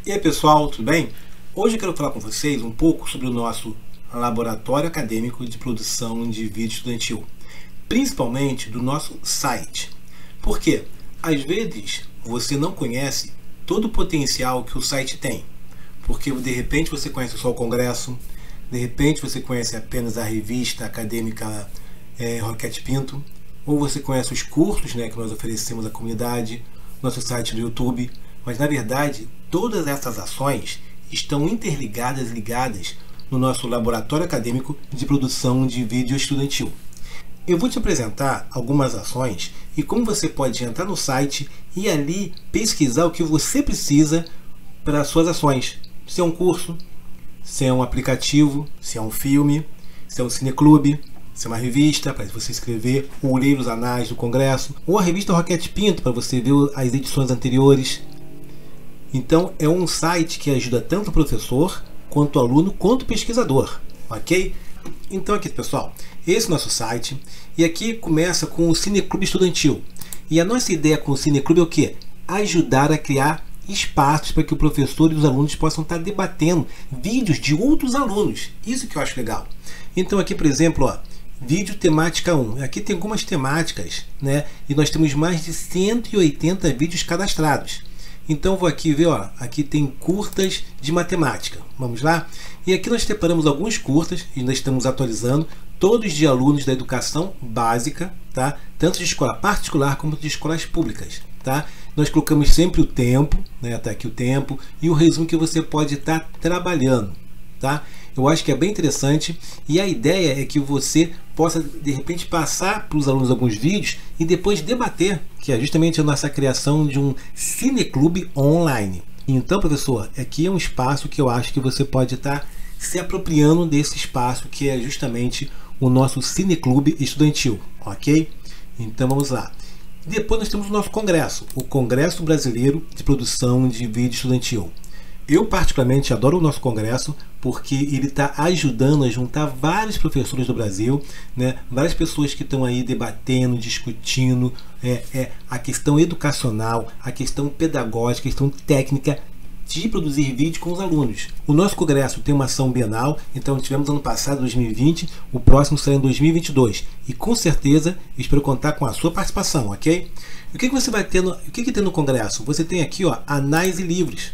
E aí pessoal, tudo bem? Hoje eu quero falar com vocês um pouco sobre o nosso laboratório acadêmico de produção de vídeo estudantil, principalmente do nosso site. Por quê? Às vezes você não conhece todo o potencial que o site tem, porque de repente você conhece só o congresso, de repente você conhece apenas a revista acadêmica Roquete Pinto, ou você conhece os cursos, que nós oferecemos à comunidade, nosso site do YouTube, mas na verdade todas essas ações estão interligadas, ligadas no nosso laboratório acadêmico de produção de vídeo estudantil. Eu vou te apresentar algumas ações e como você pode entrar no site e ali pesquisar o que você precisa para as suas ações. Se é um curso, se é um aplicativo, se é um filme, se é um cineclube, se é uma revista para você escrever, ou ler os anais do congresso, ou a revista Roquete Pinto para você ver as edições anteriores. Então é um site que ajuda tanto o professor, quanto o aluno, quanto o pesquisador, ok? Então aqui pessoal, esse é o nosso site, e aqui começa com o Cineclube Estudantil. E a nossa ideia com o Cineclube é o quê? Ajudar a criar espaços para que o professor e os alunos possam estar debatendo vídeos de outros alunos. Isso que eu acho legal. Então aqui, por exemplo, vídeo temática 1. Aqui tem algumas temáticas, e nós temos mais de 180 vídeos cadastrados. Então vou aqui ver, aqui tem curtas de matemática. Vamos lá? E aqui nós separamos alguns curtas e nós estamos atualizando, todos de alunos da educação básica, tá? Tanto de escola particular como de escolas públicas, tá? Nós colocamos sempre o tempo, tá aqui o tempo e o resumo que você pode estar trabalhando, tá? Eu acho que é bem interessante e a ideia é que você possa de repente passar para os alunos alguns vídeos e depois debater, que é justamente a nossa criação de um cineclube online. Então, professor, aqui é um espaço que eu acho que você pode estar se apropriando desse espaço que é justamente o nosso cineclube estudantil, ok? Então vamos lá. Depois nós temos o nosso congresso, o Congresso Brasileiro de Produção de Vídeo Estudantil. Eu particularmente adoro o nosso congresso porque ele está ajudando a juntar vários professores do Brasil, várias pessoas que estão aí debatendo, discutindo a questão educacional, a questão pedagógica, a questão técnica de produzir vídeo com os alunos. O nosso congresso tem uma ação bienal, então tivemos ano passado, 2020, o próximo será em 2022 e com certeza espero contar com a sua participação, ok? E o que você vai ter o que tem no congresso? Você tem aqui anais e livros.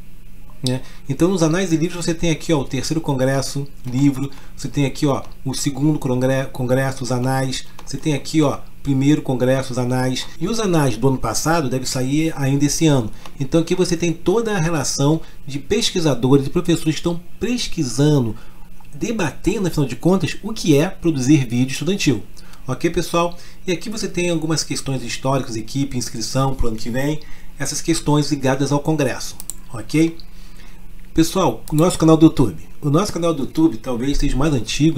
Então nos anais e livros você tem aqui o terceiro congresso, livro, você tem aqui o segundo congresso, os anais, você tem aqui o primeiro congresso, os anais, e os anais do ano passado devem sair ainda esse ano. Então aqui você tem toda a relação de pesquisadores e professores que estão pesquisando, debatendo, afinal de contas, o que é produzir vídeo estudantil. Ok, pessoal? E aqui você tem algumas questões históricas, equipe, inscrição para o ano que vem, essas questões ligadas ao congresso, ok? Pessoal, o nosso canal do YouTube. O nosso canal do YouTube talvez seja mais antigo,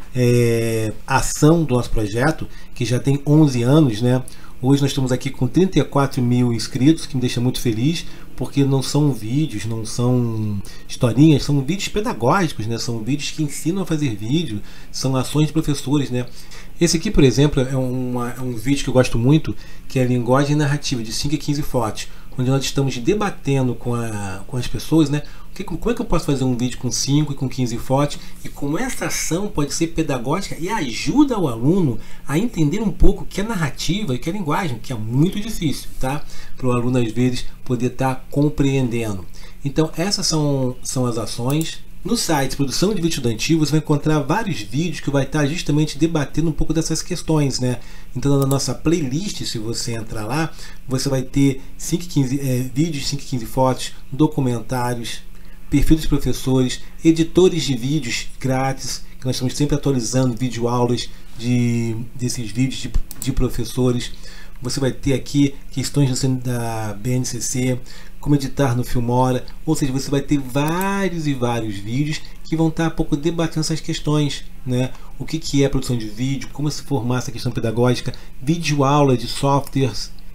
a ação do nosso projeto, que já tem 11 anos, Hoje nós estamos aqui com 34 mil inscritos, que me deixa muito feliz, porque não são vídeos, não são historinhas, são vídeos pedagógicos, São vídeos que ensinam a fazer vídeo, são ações de professores, Esse aqui, por exemplo, é um vídeo que eu gosto muito, que é a linguagem narrativa de 5 e 15 fotos, onde nós estamos debatendo com as pessoas, como é que eu posso fazer um vídeo com 5 e com 15 fotos e como essa ação pode ser pedagógica e ajuda o aluno a entender um pouco o que é narrativa e o que é linguagem, que é muito difícil, para o aluno às vezes poder estar compreendendo. Então essas são as ações. No site Produção de Vídeo Estudantil você vai encontrar vários vídeos que vai estar justamente debatendo um pouco dessas questões, Então na nossa playlist, se você entrar lá, você vai ter vídeos de 5 e 15 fotos, documentários, perfil dos professores, editores de vídeos grátis, que nós estamos sempre atualizando videoaulas desses vídeos de professores. Você vai ter aqui questões da BNCC, como editar no Filmora, ou seja, você vai ter vários e vários vídeos que vão estar um pouco debatendo essas questões, O que é produção de vídeo, como se formar essa questão pedagógica, videoaula de softwares,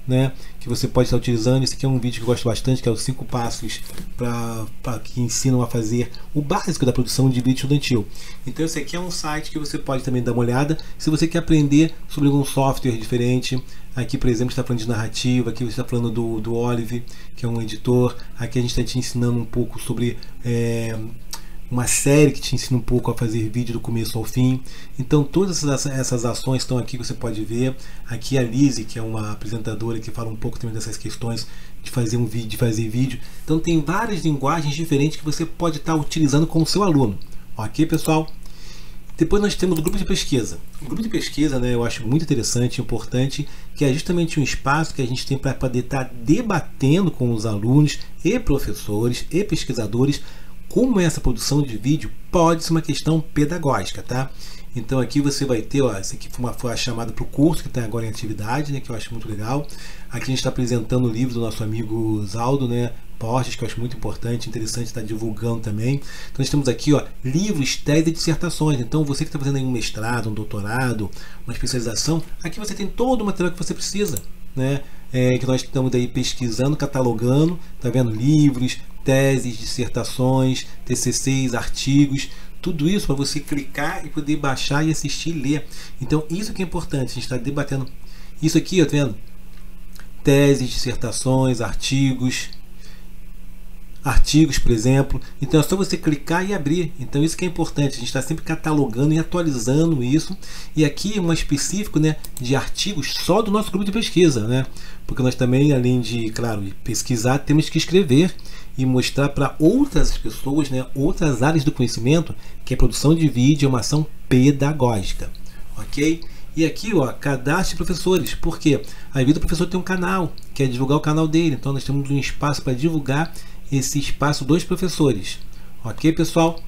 né, que você pode estar utilizando. Esse aqui é um vídeo que eu gosto bastante, que é os 5 passos para que ensinam a fazer o básico da produção de vídeo estudantil. Então esse aqui é um site que você pode também dar uma olhada se você quer aprender sobre algum software diferente. Aqui, por exemplo, está falando de narrativa, aqui você está falando do Olive, que é um editor. Aqui a gente está te ensinando um pouco sobre uma série que te ensina um pouco a fazer vídeo do começo ao fim. Então todas essas ações estão aqui, que você pode ver. Aqui a Lizzie, que é uma apresentadora que fala um pouco também dessas questões de fazer um vídeo, de fazer vídeo. Então tem várias linguagens diferentes que você pode estar utilizando com o seu aluno. Ok, pessoal? Depois nós temos o grupo de pesquisa. O grupo de pesquisa, né, eu acho muito interessante e importante, que é justamente um espaço que a gente tem para poder estar debatendo com os alunos e professores e pesquisadores como essa produção de vídeo pode ser uma questão pedagógica, tá? Então aqui você vai ter, ó, essa aqui foi a chamada para o curso que está agora em atividade, né, que eu acho muito legal. Aqui a gente está apresentando o livro do nosso amigo Zaldo, né, Portes, que eu acho muito importante, interessante estar divulgando também. Então nós temos aqui, ó, livros, teses e dissertações. Então você que está fazendo aí um mestrado, um doutorado, uma especialização, aqui você tem todo o material que você precisa, né? Que nós estamos aí pesquisando, catalogando, tá vendo? Livros, teses, dissertações, TCCs, artigos, tudo isso para você clicar e poder baixar e assistir e ler. Então isso que é importante, a gente está debatendo isso aqui, ó, tá vendo? Teses, dissertações, artigos, por exemplo. Então é só você clicar e abrir. Então isso que é importante, a gente está sempre catalogando e atualizando isso. E aqui é um específico, né, de artigos só do nosso grupo de pesquisa, né? Porque nós também, além de, claro, pesquisar, temos que escrever e mostrar para outras pessoas, né, outras áreas do conhecimento, que a produção de vídeo é uma ação pedagógica, ok? E aqui, ó, cadastre professores, porque a vida do professor tem um canal, quer divulgar o canal dele, então nós temos um espaço para divulgar esse espaço dos professores, ok, pessoal?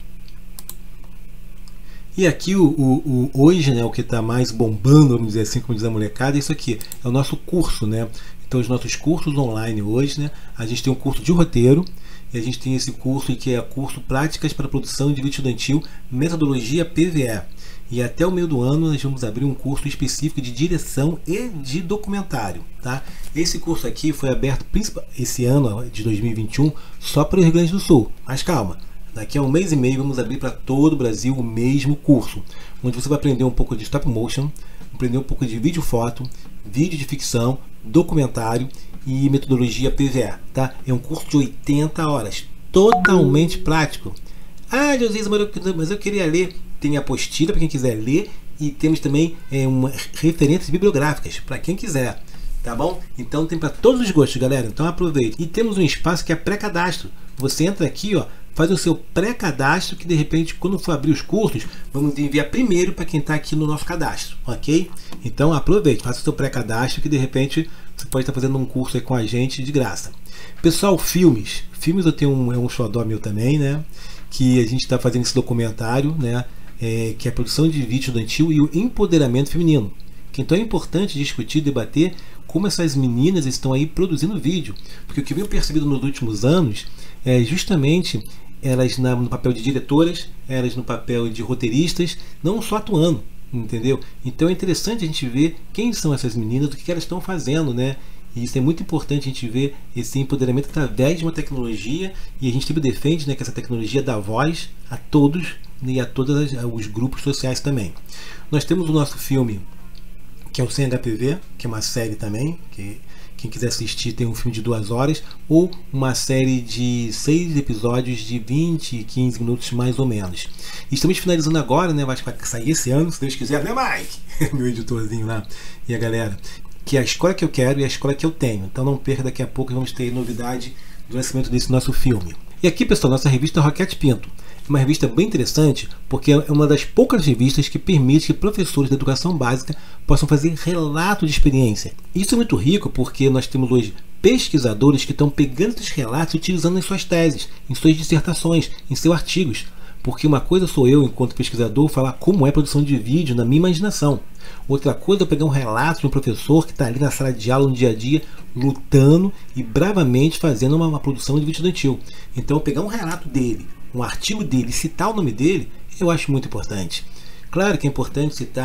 E aqui hoje, né, o que está mais bombando, vamos dizer assim, como diz a molecada, isso aqui é o nosso curso, né? Então os nossos cursos online hoje, né, a gente tem um curso de roteiro, e a gente tem esse curso que é curso Práticas para a Produção de Vídeo Estudantil, Metodologia PVE. E até o meio do ano nós vamos abrir um curso específico de direção e de documentário, tá? Esse curso aqui foi aberto esse ano de 2021 só para o Rio Grande do Sul. Mas calma, daqui a um mês e meio vamos abrir para todo o Brasil o mesmo curso, onde você vai aprender um pouco de stop motion, aprender um pouco de vídeo foto, vídeo de ficção, documentário e metodologia PVE, tá? É um curso de 80 horas, totalmente prático. Ah, Josias, mas eu queria ler. Tem apostila para quem quiser ler e temos também referências bibliográficas para quem quiser, tá bom? Então tem para todos os gostos, galera. Então aproveite. E temos um espaço que é pré-cadastro. Você entra aqui, ó, faz o seu pré-cadastro, que de repente quando for abrir os cursos, vamos enviar primeiro para quem está aqui no nosso cadastro, ok? Então aproveite, faça o seu pré-cadastro, que de repente você pode estar fazendo um curso aí com a gente de graça. Pessoal, filmes eu tenho um xodó meu também, né? Que a gente está fazendo esse documentário, né? Que é a produção de vídeo estudantil e o empoderamento feminino. Então é importante discutir, debater como essas meninas estão aí produzindo vídeo, porque o que eu venho percebido nos últimos anos é justamente elas no papel de diretoras, elas no papel de roteiristas, não só atuando, entendeu? Então é interessante a gente ver quem são essas meninas, o que elas estão fazendo, né? E isso é muito importante a gente ver esse empoderamento através de uma tecnologia, e a gente sempre defende, né, que essa tecnologia dá voz a todos e a todos os grupos sociais também. Nós temos o nosso filme, que é o Sem HPV, que é uma série também, que quem quiser assistir tem um filme de 2 horas, ou uma série de 6 episódios de 20 e 15 minutos mais ou menos. E estamos finalizando agora, né, vai sair esse ano, se Deus quiser, né, Mike? Meu editorzinho lá, e a galera, que é a escola que eu quero e a escola que eu tenho. Então não perca, daqui a pouco vamos ter novidade do lançamento desse nosso filme. E aqui, pessoal, nossa revista Roquete Pinto. É uma revista bem interessante, porque é uma das poucas revistas que permite que professores da educação básica possam fazer relato de experiência. Isso é muito rico, porque nós temos hoje pesquisadores que estão pegando esses relatos e utilizando em suas teses, em suas dissertações, em seus artigos. Porque uma coisa sou eu, enquanto pesquisador, falar como é a produção de vídeo na minha imaginação. Outra coisa é pegar um relato de um professor que está ali na sala de aula no dia a dia, lutando e bravamente fazendo uma produção de vídeo estudantil. Então, pegar um relato dele, um artigo dele, citar o nome dele, eu acho muito importante. Claro que é importante citar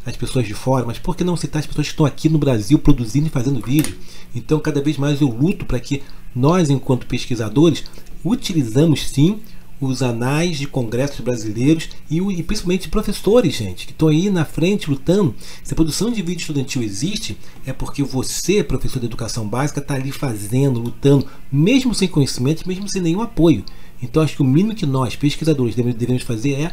as pessoas de fora, mas por que não citar as pessoas que estão aqui no Brasil produzindo e fazendo vídeo? Então cada vez mais eu luto para que nós, enquanto pesquisadores, utilizamos sim os anais de congressos brasileiros e principalmente professores, gente, que estão aí na frente lutando. Se a produção de vídeo estudantil existe, é porque você, professor de educação básica, está ali fazendo, lutando, mesmo sem conhecimento, mesmo sem nenhum apoio. Então acho que o mínimo que nós, pesquisadores, devemos fazer é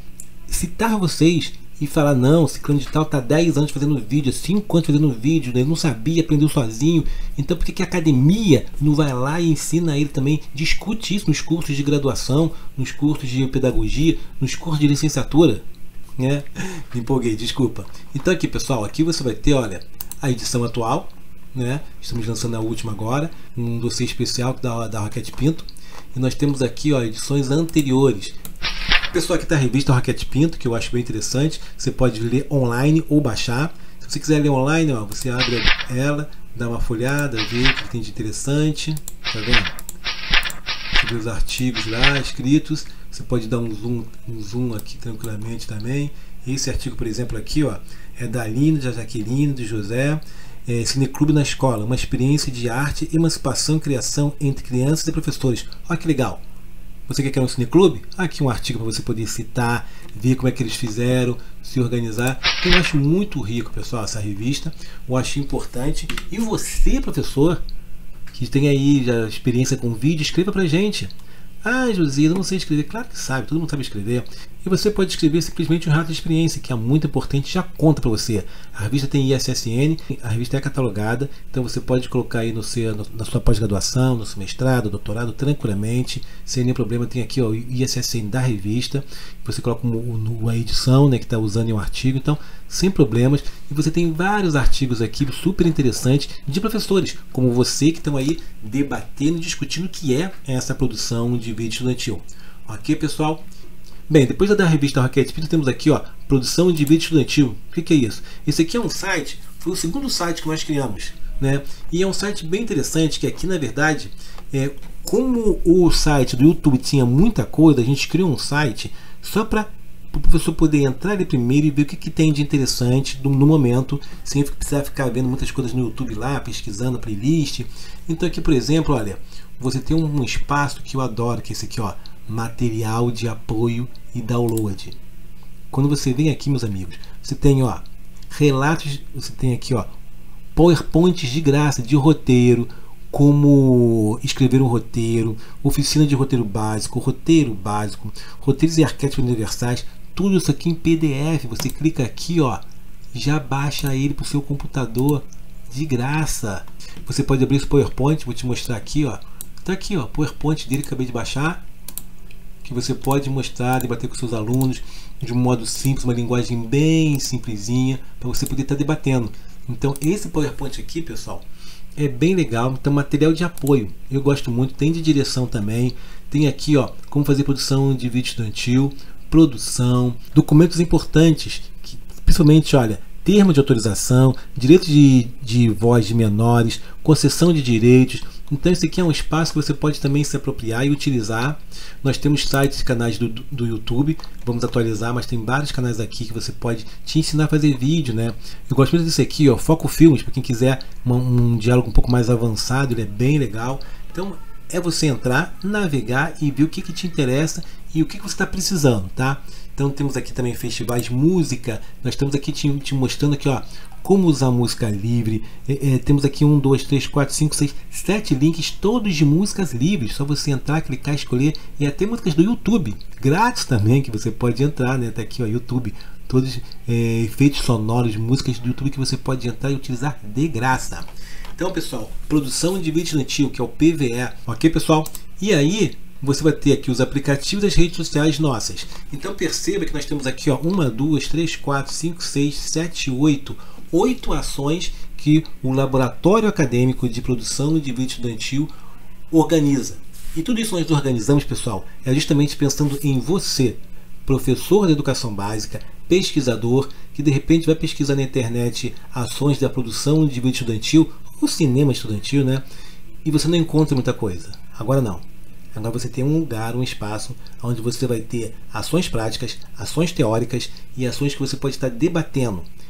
citar vocês e falar: não, esse clã de tal está 10 anos fazendo vídeo, 5 anos fazendo vídeo, ele não sabia, aprendeu sozinho. Então por que a academia não vai lá e ensina ele também, discute isso nos cursos de graduação, nos cursos de pedagogia, nos cursos de licenciatura, né? Me empolguei, desculpa. Então aqui, pessoal, aqui você vai ter, olha, a edição atual, né? Estamos lançando a última agora, um dossiê especial da Roquete Pinto, e nós temos aqui, ó, edições anteriores. Pessoal, aqui está a revista Roquete Pinto, que eu acho bem interessante. Você pode ler online ou baixar. Se você quiser ler online, ó, você abre ela, dá uma folhada, vê o que tem de interessante. Tá vendo? Você vê os artigos lá escritos. Você pode dar um zoom aqui tranquilamente também. Esse artigo, por exemplo, aqui, ó, é da Aline, da Jaqueline, do José. Cineclube na Escola, uma experiência de arte, emancipação e criação entre crianças e professores. Olha que legal! Você quer criar um cineclube? Aqui um artigo para você poder citar, ver como é que eles fizeram, se organizar. Então, eu acho muito rico, pessoal, essa revista. Eu acho importante. E você, professor, que tem aí já experiência com vídeo, escreva pra gente. Ah, Josias, eu não sei escrever. Claro que sabe, todo mundo sabe escrever. E você pode escrever simplesmente um relato de experiência, que é muito importante, já conta para você. A revista tem ISSN, a revista é catalogada, então você pode colocar aí na sua pós-graduação, no seu mestrado, doutorado, tranquilamente, sem nenhum problema. Tem aqui, ó, o ISSN da revista, você coloca a edição, né, que está usando em um artigo, então sem problemas. E você tem vários artigos aqui super interessantes de professores, como você, que estão aí debatendo e discutindo o que é essa produção de vídeo estudantil. Ok, pessoal? Bem, depois da revista Roquete Pinto, temos aqui, ó, produção de vídeo estudantil. O que é isso? Esse aqui é um site, foi o segundo site que nós criamos, né? E é um site bem interessante, que aqui, na verdade, como o site do YouTube tinha muita coisa, a gente criou um site só para o professor poder entrar ali primeiro e ver o que tem de interessante no momento, sem precisar ficar vendo muitas coisas no YouTube lá, pesquisando a playlist. Então aqui, por exemplo, olha, você tem um espaço que eu adoro, que é esse aqui, ó, material de apoio e download. Quando você vem aqui, meus amigos, você tem, ó, relatos, você tem aqui, ó, PowerPoints de graça, de roteiro, como escrever um roteiro, oficina de roteiro básico, roteiros e arquétipos universais, tudo isso aqui em PDF. Você clica aqui, ó, já baixa ele para o seu computador de graça. Você pode abrir esse PowerPoint, vou te mostrar aqui, ó. Tá aqui, ó, PowerPoint dele, acabei de baixar, que você pode mostrar, debater com seus alunos de um modo simples, uma linguagem bem simplesinha, para você poder estar debatendo. Então esse PowerPoint aqui, pessoal, é bem legal. Então, material de apoio, eu gosto muito. Tem de direção também. Tem aqui, ó, como fazer produção de vídeo estudantil, produção, documentos importantes, que, principalmente, olha, termo de autorização, direito de voz de menores, concessão de direitos. Então esse aqui é um espaço que você pode também se apropriar e utilizar. Nós temos sites e canais do YouTube, vamos atualizar, mas tem vários canais aqui que você pode te ensinar a fazer vídeo, né? Eu gosto muito desse aqui, ó, Foco Filmes, para quem quiser um diálogo um pouco mais avançado, ele é bem legal. Então é você entrar, navegar e ver o que te interessa e o que você está precisando, tá? Então temos aqui também festivais de música, nós estamos aqui te mostrando aqui, ó, como usar música livre. Temos aqui 1, 2, 3, 4, 5, 6, 7 links, todos de músicas livres, só você entrar, clicar, escolher, e até músicas do YouTube, grátis também, que você pode entrar, né? Tá aqui, ó, YouTube, todos efeitos sonoros, músicas do YouTube que você pode entrar e utilizar de graça. Então, pessoal, produção de vídeo estudantil, que é o PVE, ok, pessoal? E aí você vai ter aqui os aplicativos das redes sociais nossas. Então perceba que nós temos aqui, ó, 1, 2, 3, 4, 5, 6, 7, 8 ações que o Laboratório Acadêmico de Produção de Vídeo Estudantil organiza. E tudo isso nós organizamos, pessoal, é justamente pensando em você, professor de educação básica, pesquisador, que de repente vai pesquisar na internet ações da produção de vídeo estudantil ou cinema estudantil, né? E você não encontra muita coisa. Agora não. Agora você tem um lugar, um espaço, onde você vai ter ações práticas, ações teóricas e ações que você pode estar debatendo.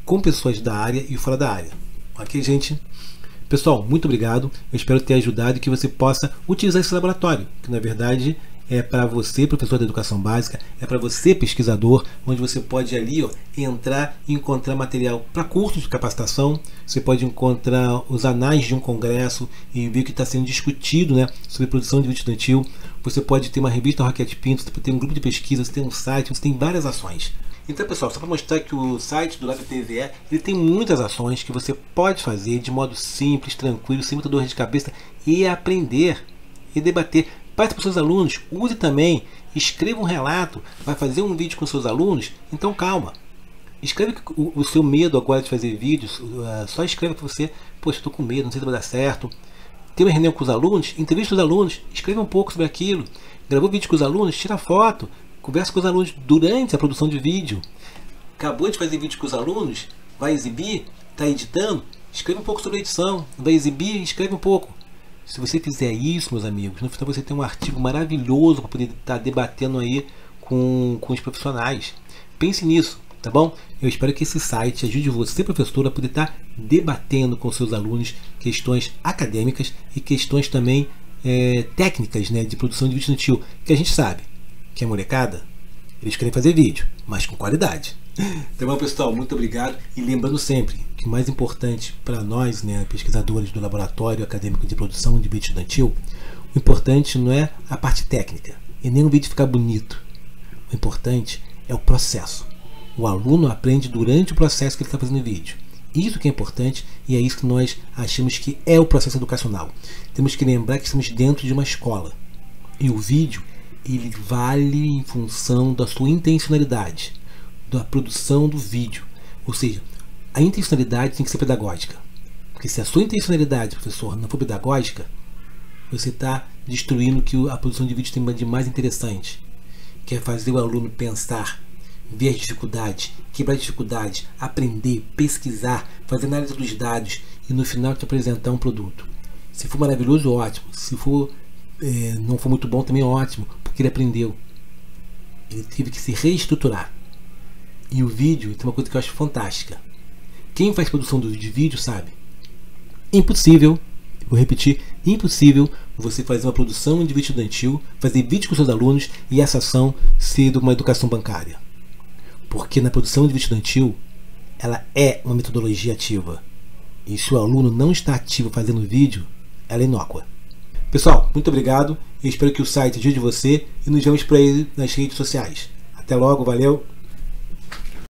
com pessoas da área e fora da área. Ok, gente? Pessoal, muito obrigado. Eu espero ter ajudado e que você possa utilizar esse laboratório, que na verdade é para você, professor da educação básica, é para você, pesquisador, onde você pode ali entrar e encontrar material para cursos de capacitação. Você pode encontrar os anais de um congresso e ver o que está sendo discutido, né, sobre produção de vídeo estudantil. Você pode ter uma revista Roquete Pinto, você pode ter um grupo de pesquisa, você tem um site, você tem várias ações. Então, pessoal, só para mostrar que o site do LabTVE ele tem muitas ações que você pode fazer de modo simples, tranquilo, sem muita dor de cabeça e aprender e debater. Passe para os seus alunos, use também, escreva um relato, vai fazer um vídeo com seus alunos, então calma. Escreve o seu medo agora de fazer vídeos, só escreve para você, poxa, estou com medo, não sei se vai dar certo. Tem uma reunião com os alunos, entrevista os alunos, escreva um pouco sobre aquilo. Gravou vídeo com os alunos, tira foto, conversa com os alunos durante a produção de vídeo. Acabou de fazer vídeo com os alunos, vai exibir, está editando, escreve um pouco sobre a edição, vai exibir, escreve um pouco. Se você fizer isso, meus amigos, no final você tem um artigo maravilhoso para poder estar debatendo aí com os profissionais. Pense nisso, tá bom? Eu espero que esse site ajude você, professor, a poder estar debatendo com seus alunos questões acadêmicas e questões também técnicas, né, de produção de vídeo estudantil, que a gente sabe que a molecada, eles querem fazer vídeo, mas com qualidade. Tá bom, pessoal? Muito obrigado. E lembrando sempre que o mais importante para nós, né, pesquisadores do Laboratório Acadêmico de Produção de Vídeo Estudantil, o importante não é a parte técnica e nem o vídeo ficar bonito. O importante é o processo. O aluno aprende durante o processo que ele está fazendo vídeo. Isso que é importante e é isso que nós achamos que é o processo educacional. Temos que lembrar que estamos dentro de uma escola. E o vídeo, ele vale em função da sua intencionalidade, da produção do vídeo. Ou seja, a intencionalidade tem que ser pedagógica. Porque se a sua intencionalidade, professor, não for pedagógica, você está destruindo o que a produção de vídeo tem de mais interessante, que é fazer o aluno pensar, ver as dificuldades, quebrar dificuldades, aprender, pesquisar, fazer análise dos dados e no final te apresentar um produto. Se for maravilhoso, ótimo. Se for não for muito bom, também ótimo, porque ele aprendeu. Ele teve que se reestruturar. E o vídeo tem uma coisa que eu acho fantástica. Quem faz produção de vídeo sabe. Impossível, vou repetir, impossível você fazer uma produção de vídeo estudantil, fazer vídeo com seus alunos e essa ação ser uma educação bancária. Porque na produção de vídeo estudantil, ela é uma metodologia ativa. E se o aluno não está ativo fazendo vídeo, ela é inócua. Pessoal, muito obrigado. Eu espero que o site ajude você e nos vemos por aí nas redes sociais. Até logo, valeu!